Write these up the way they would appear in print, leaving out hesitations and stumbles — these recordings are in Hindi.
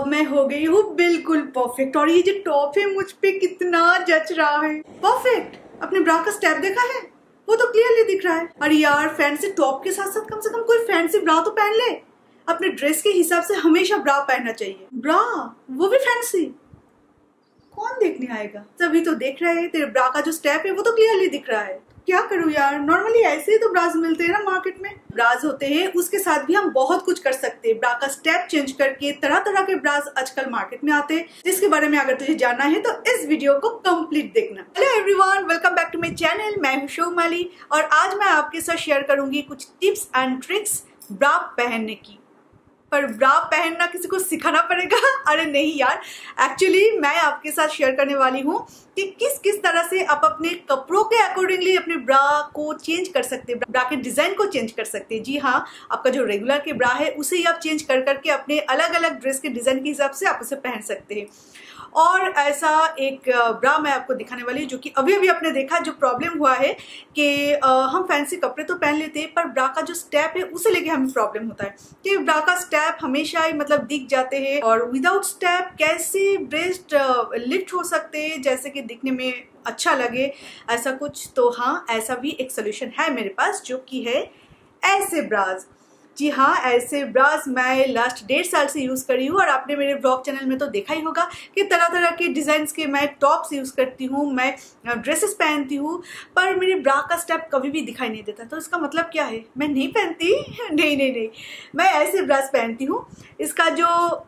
अब मैं हो गई हूँ बिल्कुल परफेक्ट। और ये जो टॉप है मुझ पे कितना जच रहा है, परफेक्ट। अपने ब्रा का स्टेप देखा है, वो तो क्लियरली दिख रहा है। अरे यार, फैंसी टॉप के साथ साथ कम से कम कोई फैंसी ब्रा तो पहन ले। अपने ड्रेस के हिसाब से हमेशा ब्रा पहनना चाहिए। ब्रा वो भी फैंसी, कौन देखने आएगा? सभी तो देख रहे हैं, तेरे ब्रा का जो स्टेप है वो तो क्लियरली दिख रहा है। क्या करूं यार, नॉर्मली ऐसे ही तो ब्राज मिलते हैं ना मार्केट में। ब्राज होते हैं, उसके साथ भी हम बहुत कुछ कर सकते हैं। ब्रा का स्टेप चेंज करके तरह तरह के ब्राज आजकल मार्केट में आते हैं, जिसके बारे में अगर तुझे जानना है तो इस वीडियो को कंप्लीट देखना। Hello everyone, welcome back to my channel. मैं हूं शोमाली और आज मैं आपके साथ शेयर करूंगी कुछ टिप्स एंड ट्रिक्स ब्रा पहनने की। पर ब्रा पहनना किसी को सिखाना पड़ेगा? अरे नहीं यार, एक्चुअली मैं आपके साथ शेयर करने वाली हूँ कि किस किस तरह से आप अपने कपड़ों के अकॉर्डिंगली अपने ब्रा को चेंज कर सकते हैं, ब्रा के डिजाइन को चेंज कर सकते हैं। जी हाँ, आपका जो रेगुलर के ब्रा है उसे ही आप चेंज कर करके अपने अलग अलग ड्रेस के डिजाइन के हिसाब से आप उसे पहन सकते हैं। और ऐसा एक ब्रा मैं आपको दिखाने वाली हूँ जो कि अभी अभी आपने देखा, जो प्रॉब्लम हुआ है कि हम फैंसी कपड़े तो पहन लेते हैं पर ब्रा का जो स्टेप है उसे लेके हमें प्रॉब्लम होता है कि ब्रा का स्टेप हमेशा ही मतलब दिख जाते हैं और विदाउट स्टेप कैसे ब्रेस्ट लिफ्ट हो सकते हैं जैसे कि दिखने में अच्छा लगे, ऐसा कुछ। तो हाँ, ऐसा भी एक सोल्यूशन है मेरे पास जो कि है ऐसे ब्राज। जी हाँ, ऐसे ब्राज मैं लास्ट 1.5 साल से यूज़ कर रही हूँ और आपने मेरे ब्लॉग चैनल में तो देखा ही होगा कि तरह तरह के डिज़ाइंस के मैं टॉप्स यूज़ करती हूँ, मैं ड्रेसेस पहनती हूँ, पर मेरे ब्रा का स्टेप कभी भी दिखाई नहीं देता। तो इसका मतलब क्या है? मैं नहीं पहनती? नहीं नहीं नहीं, मैं ऐसे ब्राज पहनती हूँ। इसका जो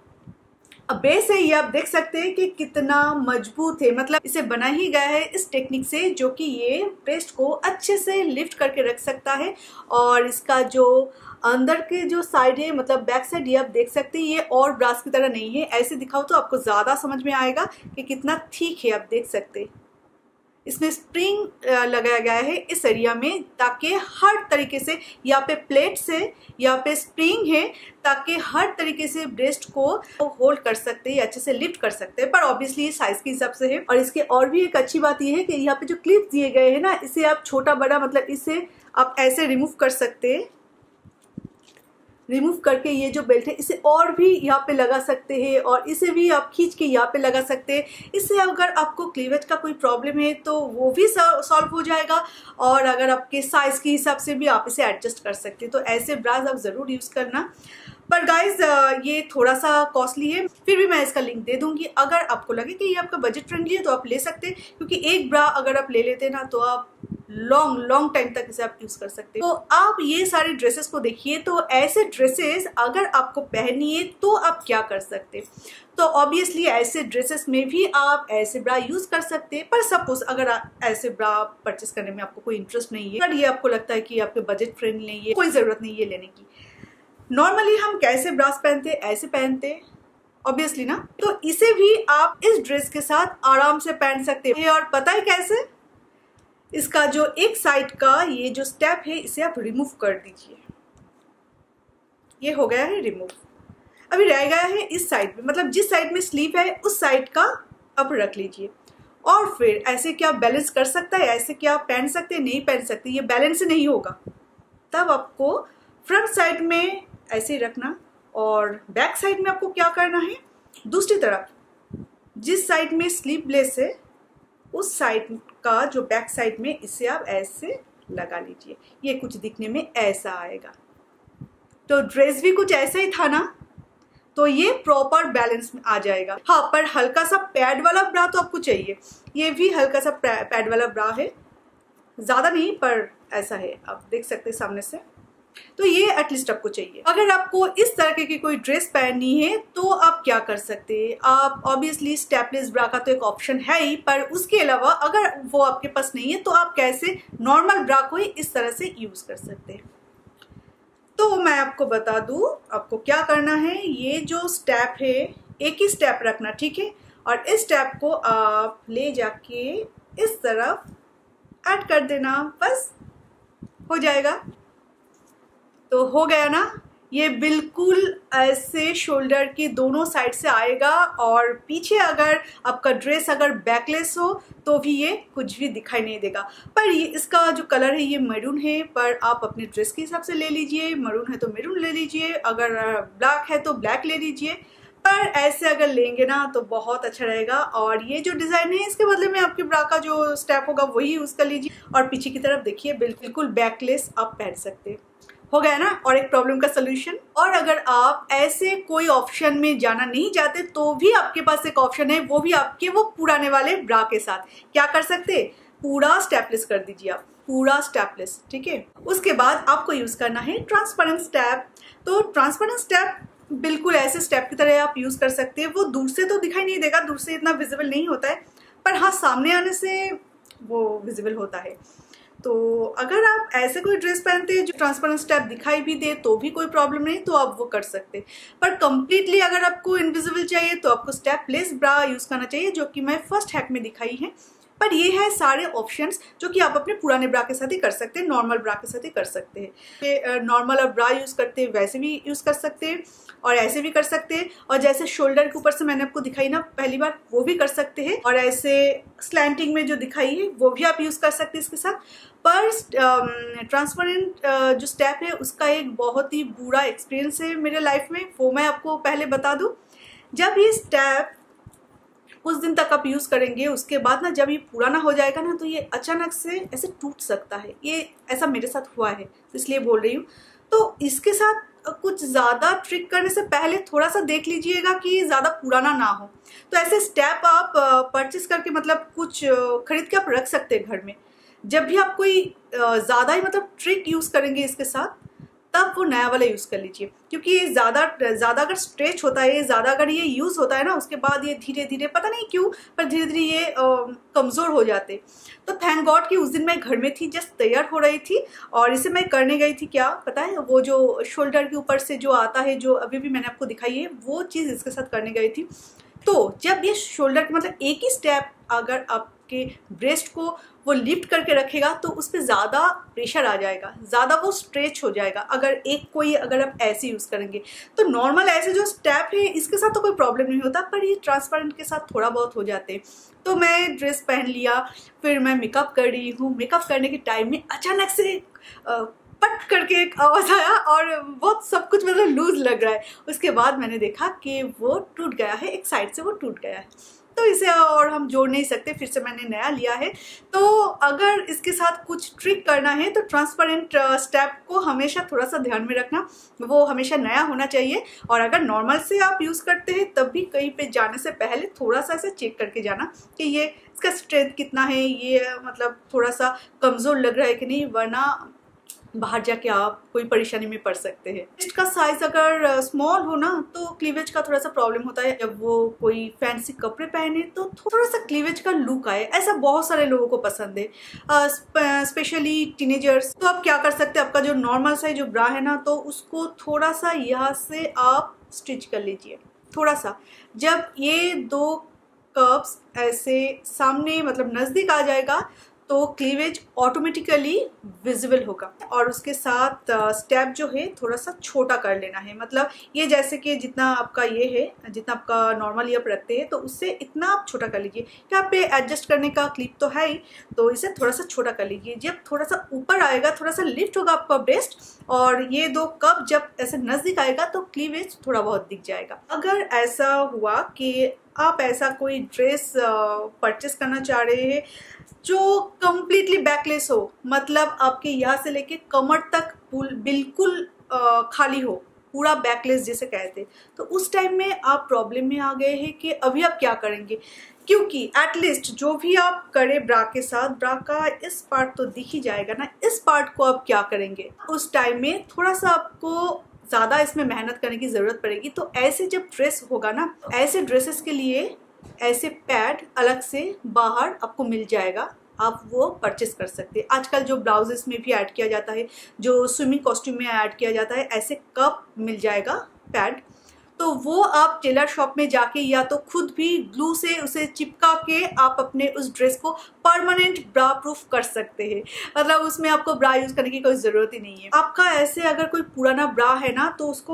बेस है ये आप देख सकते हैं कि कितना मजबूत है, मतलब इसे बना ही गया है इस टेक्निक से जो कि ये ब्रेस्ट को अच्छे से लिफ्ट करके रख सकता है। और इसका जो अंदर के जो साइड है, मतलब बैक साइड, ये आप देख सकते हैं ये और ब्रास की तरह नहीं है। ऐसे दिखाओ तो आपको ज्यादा समझ में आएगा कि कितना ठीक है। आप देख सकते हैं इसमें स्प्रिंग लगाया गया है इस एरिया में ताकि हर तरीके से, यहाँ पे प्लेट्स है, यहाँ पे स्प्रिंग है ताकि हर तरीके से ब्रेस्ट को होल्ड कर सकते हैं, अच्छे से लिफ्ट कर सकते हैं। पर ऑब्वियसली साइज के हिसाब से है। और इसके और भी एक अच्छी बात यह है कि यहाँ पे जो क्लिप दिए गए हैं ना, इसे आप छोटा बड़ा मतलब इसे आप ऐसे रिमूव कर सकते हैं। रिमूव करके ये जो बेल्ट है इसे और भी यहाँ पे लगा सकते हैं और इसे भी आप खींच के यहाँ पे लगा सकते हैं। इससे अगर आपको क्लीवेज का कोई प्रॉब्लम है तो वो भी सॉल्व हो जाएगा और अगर आपके साइज के हिसाब से भी आप इसे एडजस्ट कर सकते हैं। तो ऐसे ब्राज आप ज़रूर यूज़ करना। पर गाइज ये थोड़ा सा कॉस्टली है, फिर भी मैं इसका लिंक दे दूंगी। अगर आपको लगे कि ये आपका बजट फ्रेंडली है तो आप ले सकते हैं, क्योंकि एक ब्रा अगर आप ले लेते हैं ना तो आप लॉन्ग टाइम तक इसे आप यूज कर सकते हैं। तो आप ये सारे ड्रेसेस को देखिए, तो ऐसे ड्रेसेस अगर आपको पहननी है तो आप क्या कर सकते हैं? तो ऑब्वियसली ऐसे ड्रेसेस में भी आप ऐसे ब्रा यूज कर सकते हैं। पर सपोज अगर ऐसे ब्रा परचेस करने में आपको कोई इंटरेस्ट नहीं है, अगर ये आपको लगता है कि आपके बजट फ्रेंडली नहीं है, कोई जरूरत नहीं है लेने की। नॉर्मली हम कैसे ब्रास पहनते हैं, ऐसे पहनते हैं ऑब्वियसली ना, तो इसे भी आप इस ड्रेस के साथ आराम से पहन सकते हैं। और पता है कैसे? इसका जो एक साइड का ये जो स्टेप है इसे आप रिमूव कर दीजिए। ये हो गया है रिमूव। अभी रह गया है इस साइड में, मतलब जिस साइड में स्लीव है उस साइड का आप रख लीजिए। और फिर ऐसे क्या बैलेंस कर सकता है? ऐसे क्या पहन सकते हैं? नहीं पहन सकते, ये बैलेंस नहीं होगा। तब आपको फ्रंट साइड में ऐसे ही रखना और बैक साइड में आपको क्या करना है, दूसरी तरफ जिस साइड में स्लीवलेस है उस साइड का जो बैक साइड में इसे आप ऐसे लगा लीजिए। ये कुछ दिखने में ऐसा आएगा। तो ड्रेस भी कुछ ऐसा ही था ना, तो ये प्रॉपर बैलेंस में आ जाएगा। हाँ, पर हल्का सा पैड वाला ब्रा तो आपको चाहिए। ये भी हल्का सा पैड वाला ब्रा है, ज्यादा नहीं पर ऐसा है, आप देख सकते हैं सामने से। तो ये एटलीस्ट आपको चाहिए। अगर आपको इस तरह की कोई ड्रेस पहननी है तो आप क्या कर सकते हैं? आप ऑब्वियसली स्टेपलेस ब्रा का तो एक ऑप्शन है ही, पर उसके अलावा अगर वो आपके पास नहीं है तो आप कैसे नॉर्मल ब्रा को ही इस तरह से यूज कर सकते हैं। तो मैं आपको बता दूं आपको क्या करना है। ये जो स्टेप है एक ही स्टेप रखना, ठीक है? और इस स्टेप को आप ले जाके इस तरफ ऐड कर देना, बस हो जाएगा। तो हो गया ना, ये बिल्कुल ऐसे शोल्डर के दोनों साइड से आएगा और पीछे अगर आपका ड्रेस अगर बैकलेस हो तो भी ये कुछ भी दिखाई नहीं देगा। पर ये इसका जो कलर है ये मैरून है, पर आप अपने ड्रेस के हिसाब से ले लीजिए। मैरून है तो मैरून ले लीजिए, अगर ब्लैक है तो ब्लैक ले लीजिए। पर ऐसे अगर लेंगे ना तो बहुत अच्छा रहेगा। और ये जो डिजाइन है इसके बदले में आपके ब्रा का जो स्टेप होगा वही यूज कर लीजिए। और पीछे की तरफ देखिए बिल्कुल बैकलेस आप पहन सकते हैं। हो गया ना और एक प्रॉब्लम का सोल्यूशन। और अगर आप ऐसे कोई ऑप्शन में जाना नहीं चाहते तो भी आपके पास एक ऑप्शन है, वो भी आपके वो पुराने वाले ब्रा के साथ। क्या कर सकते, पूरा स्टेपलेस कर दीजिए आप, पूरा स्टेपलेस, ठीक है। उसके बाद आपको यूज करना है ट्रांसपेरेंट स्टेप। तो ट्रांसपेरेंट स्टेप बिल्कुल ऐसे स्टेप की तरह आप यूज कर सकते हैं। वो दूर से तो दिखाई नहीं देगा, दूर से इतना विजिबल नहीं होता है, पर हाँ सामने आने से वो विजिबल होता है। तो अगर आप ऐसे कोई ड्रेस पहनते हैं जो ट्रांसपेरेंट स्टेप दिखाई भी दे तो भी कोई प्रॉब्लम नहीं, तो आप वो कर सकते हैं। पर कंप्लीटली अगर आपको इनविजिबल चाहिए तो आपको स्टेपलेस ब्रा यूज करना चाहिए, जो कि मैं फर्स्ट हैक में दिखाई है। पर ये है सारे ऑप्शंस जो कि आप अपने पुराने ब्रा के साथ ही कर सकते हैं, नॉर्मल ब्रा के साथ ही कर सकते हैं। नॉर्मल आप ब्रा यूज करते हैं वैसे भी यूज कर सकते हैं और ऐसे भी कर सकते हैं। और जैसे शोल्डर के ऊपर से मैंने आपको दिखाई ना पहली बार, वो भी कर सकते हैं। और ऐसे स्लैंटिंग में जो दिखाई है वो भी आप यूज कर सकते हैं इसके साथ। पर ट्रांसपेरेंट जो स्टेप है उसका एक बहुत ही बुरा एक्सपीरियंस है मेरे लाइफ में, वो मैं आपको पहले बता दूं। जब ये स्टेप कुछ दिन तक आप यूज करेंगे, उसके बाद ना जब ये पुराना हो जाएगा ना तो ये अचानक से ऐसे टूट सकता है। ये ऐसा मेरे साथ हुआ है इसलिए बोल रही हूँ। तो इसके साथ कुछ ज्यादा ट्रिक करने से पहले थोड़ा सा देख लीजिएगा कि ज्यादा पुराना ना हो। तो ऐसे स्टेप आप परचेस करके मतलब कुछ खरीद के आप रख सकते हैं घर में। जब भी आप कोई ज्यादा ही मतलब ट्रिक यूज करेंगे इसके साथ तब वो नया वाला यूज कर लीजिए, क्योंकि ये ज्यादा अगर स्ट्रेच होता है, ज्यादा अगर ये यूज होता है ना उसके बाद ये धीरे धीरे पता नहीं क्यों पर धीरे धीरे ये कमजोर हो जाते। तो थैंक गॉड कि उस दिन मैं घर में थी, जस्ट तैयार हो रही थी और इसे मैं करने गई थी। क्या पता है वो जो शोल्डर के ऊपर से जो आता है, जो अभी भी मैंने आपको दिखाई है, वो चीज इसके साथ करने गई थी। तो जब ये शोल्डर मतलब एक ही स्टेप अगर आपके ब्रेस्ट को वो लिफ्ट करके रखेगा तो उस पर ज्यादा प्रेशर आ जाएगा, ज्यादा वो स्ट्रेच हो जाएगा। अगर आप ऐसे यूज करेंगे तो नॉर्मल ऐसे जो स्टेप है इसके साथ तो कोई प्रॉब्लम नहीं होता, पर ये ट्रांसपेरेंट के साथ थोड़ा बहुत हो जाते हैं। तो मैं ड्रेस पहन लिया, फिर मैं मेकअप कर रही हूँ। मेकअप करने के टाइम में अचानक से पट करके एक आवाज आया और बहुत सब कुछ मतलब लूज लग रहा है। उसके बाद मैंने देखा कि वो टूट गया है, एक साइड से वो टूट गया है। तो इसे और हम जोड़ नहीं सकते, फिर से मैंने नया लिया है। तो अगर इसके साथ कुछ ट्रिक करना है तो ट्रांसपेरेंट स्टेप को हमेशा थोड़ा सा ध्यान में रखना, वो हमेशा नया होना चाहिए। और अगर नॉर्मल से आप यूज करते हैं तब भी कहीं पे जाने से पहले थोड़ा सा ऐसे चेक करके जाना कि ये इसका स्ट्रेंथ कितना है, ये मतलब थोड़ा सा कमजोर लग रहा है कि नहीं, वरना बाहर जाके आप कोई परेशानी में पड़ सकते हैं। चेस्ट का साइज अगर स्मॉल हो ना तो क्लीवेज का थोड़ा सा प्रॉब्लम होता है। जब वो कोई फैंसी कपड़े पहने तो थोड़ा सा क्लीवेज का लुक आए, ऐसा बहुत सारे लोगों को पसंद है, स्पेशली टीनेजर्स। तो आप क्या कर सकते हैं, आपका जो नॉर्मल साइज जो ब्रा है ना तो उसको थोड़ा सा यहाँ से आप स्टिच कर लीजिए थोड़ा सा। जब ये दो कर्व्स ऐसे सामने मतलब नजदीक आ जाएगा तो क्लीवेज ऑटोमेटिकली विजिबल होगा। और उसके साथ स्टेप जो है थोड़ा सा छोटा कर लेना है, मतलब ये जैसे कि जितना आपका ये है, जितना आपका नॉर्मल ये आप रखते हैं तो उससे इतना आप छोटा कर लीजिए। यहाँ पे एडजस्ट करने का क्लिप तो है ही, तो इसे थोड़ा सा छोटा कर लीजिए। जब थोड़ा सा ऊपर आएगा, थोड़ा सा लिफ्ट होगा आपका ब्रेस्ट और ये दो कप जब ऐसे नजदीक आएगा तो क्लीवेज थोड़ा बहुत दिख जाएगा। अगर ऐसा हुआ कि आप ऐसा कोई ड्रेस परचेस करना चाह रहे हैं जो कंप्लीटली बैकलेस हो, मतलब आपके यहाँ से लेके कमर तक बिल्कुल खाली हो, पूरा बैकलेस जिसे कहते हैं, तो उस टाइम में आप प्रॉब्लम में आ गए हैं कि अभी आप क्या करेंगे। क्योंकि एटलीस्ट जो भी आप करें ब्रा के साथ, ब्रा का इस पार्ट तो दिख ही जाएगा ना, इस पार्ट को आप क्या करेंगे। उस टाइम में थोड़ा सा आपको ज्यादा इसमें मेहनत करने की जरूरत पड़ेगी। तो ऐसे जब ड्रेस होगा ना, ऐसे ड्रेसेस के लिए ऐसे पैड अलग से बाहर आपको मिल जाएगा, आप वो परचेस कर सकते हैं। आजकल जो ब्लाउजेस में भी ऐड किया जाता है, जो स्विमिंग कॉस्ट्यूम में ऐड किया जाता है, ऐसे कप मिल जाएगा पैड। तो वो आप टेलर शॉप में जाके या तो खुद भी ग्लू से उसे चिपका के आप अपने उस ड्रेस को परमानेंट ब्रा प्रूफ कर सकते हैं। मतलब उसमें आपको ब्रा यूज करने की कोई जरूरत ही नहीं है। आपका ऐसे अगर कोई पुराना ब्रा है ना तो उसको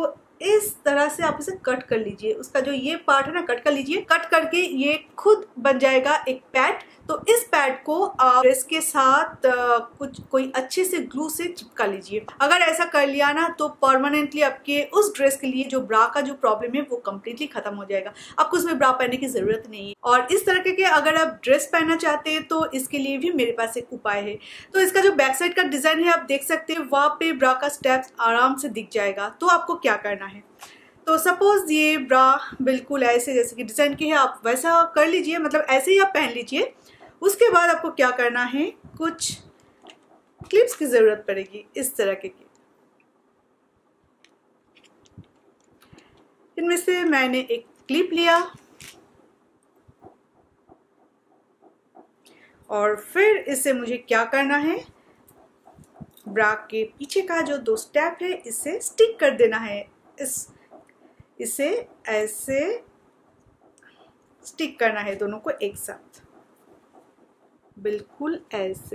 इस तरह से आप इसे कट कर लीजिए। उसका जो ये पार्ट है ना, कट कर लीजिए। कट करके ये खुद बन जाएगा एक पैड। तो इस पैड को आप ड्रेस के साथ कोई अच्छे से ग्लू से चिपका लीजिए। अगर ऐसा कर लिया ना तो परमानेंटली आपके उस ड्रेस के लिए जो ब्रा का जो प्रॉब्लम है वो कम्प्लीटली खत्म हो जाएगा। आपको उसमें ब्रा पहनने की जरूरत नहीं है। और इस तरह के अगर आप ड्रेस पहनना चाहते हैं तो इसके लिए भी मेरे पास एक उपाय है। तो इसका जो बैक साइड का डिजाइन है आप देख सकते हैं, वहां पे ब्रा का स्टेप्स आराम से दिख जाएगा। तो आपको क्या करना है, तो सपोज ये ब्रा बिल्कुल ऐसे जैसे कि डिजाइन की है, आप वैसा कर लीजिए, मतलब ऐसे ही आप पहन लीजिए। उसके बाद आपको क्या करना है, कुछ क्लिप्स की जरूरत पड़ेगी इस तरह के। इनमें से मैंने एक क्लिप लिया और फिर इसे मुझे क्या करना है, ब्रा के पीछे का जो 2 स्टेप है इसे स्टिक कर देना है। इसे ऐसे स्टिक करना है दोनों को एक साथ, बिल्कुल ऐसे।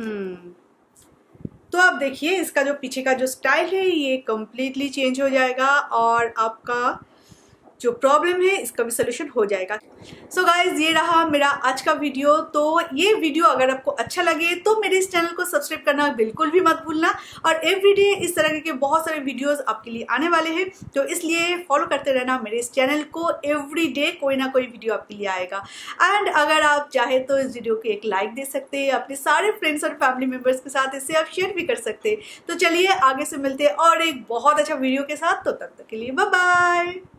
तो आप देखिए इसका जो पीछे का जो स्टाइल है ये कम्प्लीटली चेंज हो जाएगा और आपका जो प्रॉब्लम है इसका भी सोल्यूशन हो जाएगा। सो गाइज, ये रहा मेरा आज का वीडियो। तो ये वीडियो अगर आपको अच्छा लगे तो मेरे इस चैनल को सब्सक्राइब करना बिल्कुल भी मत भूलना। और एवरीडे इस तरह के बहुत सारे वीडियोस आपके लिए आने वाले हैं, तो इसलिए फॉलो करते रहना मेरे इस चैनल को। एवरीडे कोई ना कोई वीडियो आपके लिए आएगा। एंड अगर आप चाहे तो इस वीडियो को एक लाइक दे सकते हैं, अपने सारे फ्रेंड्स और फैमिली मेम्बर्स के साथ इसे आप शेयर भी कर सकते हैं। तो चलिए आगे से मिलते हैं और एक बहुत अच्छा वीडियो के साथ। तो तब तक के लिए बाय बाय।